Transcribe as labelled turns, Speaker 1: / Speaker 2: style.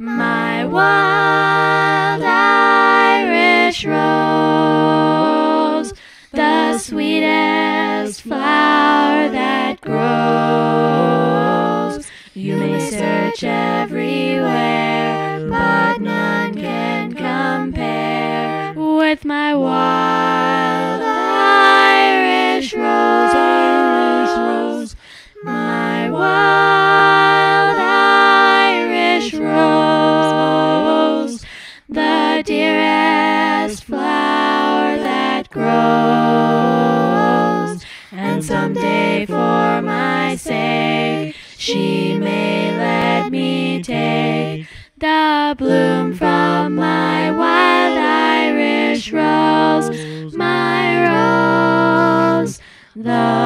Speaker 1: my wild Irish rose, the sweetest flower that grows. You may search everywhere, but none can compare with my wild Irish rose, my wild Irish rose, the dearest flower that grows. And someday for my sake she may let me take the bloom from my wild Irish rose, my rose, the